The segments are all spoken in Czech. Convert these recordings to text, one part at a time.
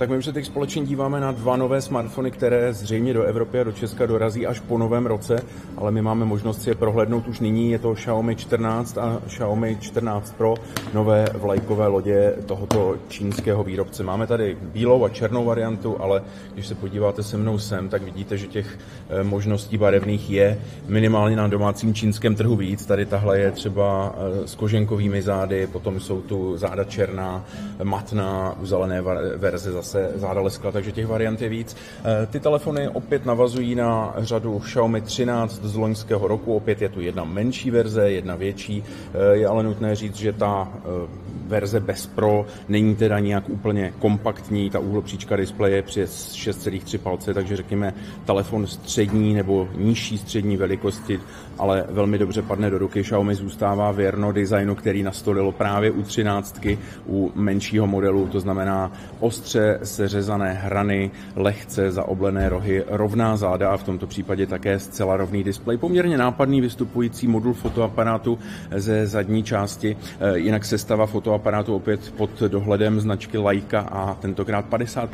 Tak my už se teď společně díváme na dva nové smartfony, které zřejmě do Evropy a do Česka dorazí až po novém roce, ale my máme možnost si je prohlédnout už nyní. Je to Xiaomi 14 a Xiaomi 14 Pro, nové vlajkové lodě tohoto čínského výrobce. Máme tady bílou a černou variantu, ale když se podíváte se mnou sem, tak vidíte, že těch možností barevných je minimálně na domácím čínském trhu víc. Tady tahle je třeba s koženkovými zády, potom jsou tu záda černá, matná, u zelené verze zase záda leskla, takže těch variant je víc. Ty telefony opět navazují na řadu Xiaomi 13 z loňského roku, opět je tu jedna menší verze, jedna větší. Je ale nutné říct, že ta verze bez Pro není teda nějak úplně kompaktní, ta úhlopříčka displeje je přes 6,3 palce, takže řekněme telefon střední nebo nižší střední velikosti, ale velmi dobře padne do ruky. Xiaomi zůstává věrno designu, který nastolilo právě u 13, u menšího modelu, to znamená ostře seřezané hrany, lehce zaoblené rohy, rovná záda a v tomto případě také zcela rovný displej. Poměrně nápadný vystupující modul fotoaparátu ze zadní části, jinak sestava fotoaparátu opět pod dohledem značky Leica a tentokrát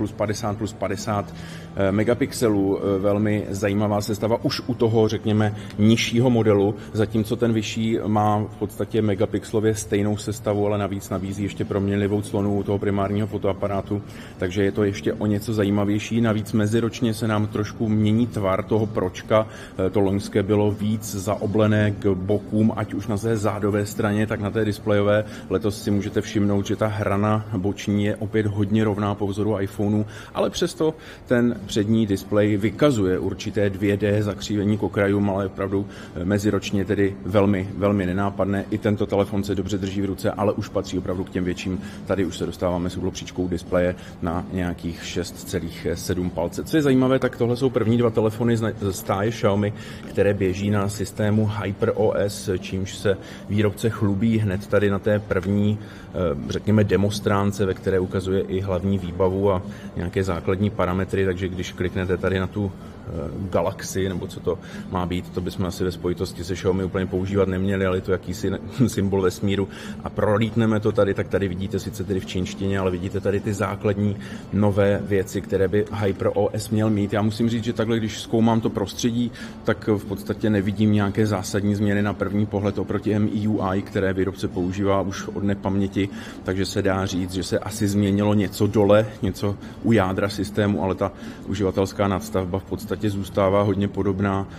50+50+50 megapixelů. Velmi zajímavá sestava už u toho, řekněme, nižšího modelu, zatímco ten vyšší má v podstatě megapixelově stejnou sestavu, ale navíc nabízí ještě proměnlivou clonu u toho primárního fotoaparátu, takže je to ještě o něco zajímavější. Navíc meziročně se nám trošku mění tvar toho Pročka. To loňské bylo víc zaoblené k bokům, ať už na té zádové straně, tak na té displejové. Letos si můžete všimnout, že ta hrana boční je opět hodně rovná po vzoru iPhoneu, ale přesto ten přední displej vykazuje určité 2D zakřívení k okrajům, ale opravdu meziročně tedy velmi, velmi nenápadné. I tento telefon se dobře drží v ruce, ale už patří opravdu k těm větším. Tady už se dostáváme s úhlopříčkou displeje na nějakých 6,7 palce. Co je zajímavé, tak tohle jsou první dva telefony z stáje Xiaomi, které běží na systému HyperOS, čímž se výrobce chlubí hned tady na té první, řekněme, demostránce, ve které ukazuje i hlavní výbavu a nějaké základní parametry, takže když kliknete tady na tu Galaxy, nebo co to má být, to bychom asi ve spojitosti se Xiaomi úplně používat neměli, ale je to jakýsi symbol vesmíru a prolítneme to tady, tak tady vidíte sice tedy v čínštině, ale vidíte tady ty základní nové věci, které by HyperOS měl mít. Já musím říct, že takhle, když zkoumám to prostředí, tak v podstatě nevidím nějaké zásadní změny na první pohled oproti MIUI, které výrobce používá už od nepaměti, takže se dá říct, že se asi změnilo něco dole, něco u jádra systému, ale ta uživatelská nadstavba v podstatě zůstává hodně podobná,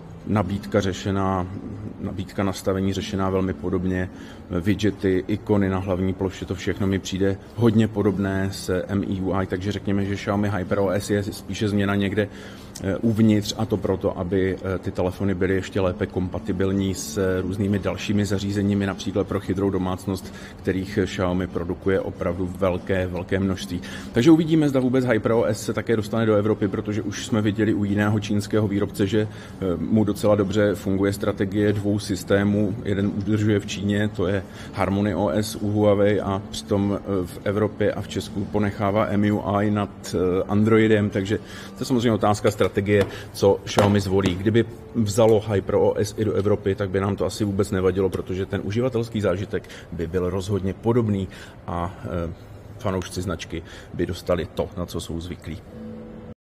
nabídka nastavení řešená velmi podobně, widgety, ikony na hlavní ploše, to všechno mi přijde hodně podobné s MIUI, takže řekněme, že Xiaomi HyperOS je spíše změna někde uvnitř a to proto, aby ty telefony byly ještě lépe kompatibilní s různými dalšími zařízeními, například pro chytrou domácnost, kterých Xiaomi produkuje opravdu velké množství. Takže uvidíme, zda vůbec HyperOS se také dostane do Evropy, protože už jsme viděli u jiného čínského výrobce, že mu docela dobře funguje strategie dvou systémů. Jeden udržuje v Číně, to je Harmony OS u Huawei a přitom v Evropě a v Česku ponechává MIUI nad Androidem, takže to je samozřejmě otázka strategie, co Xiaomi zvolí. Kdyby vzalo HyperOS i do Evropy, tak by nám to asi vůbec nevadilo, protože ten uživatelský zážitek by byl rozhodně podobný a fanoušci značky by dostali to, na co jsou zvyklí.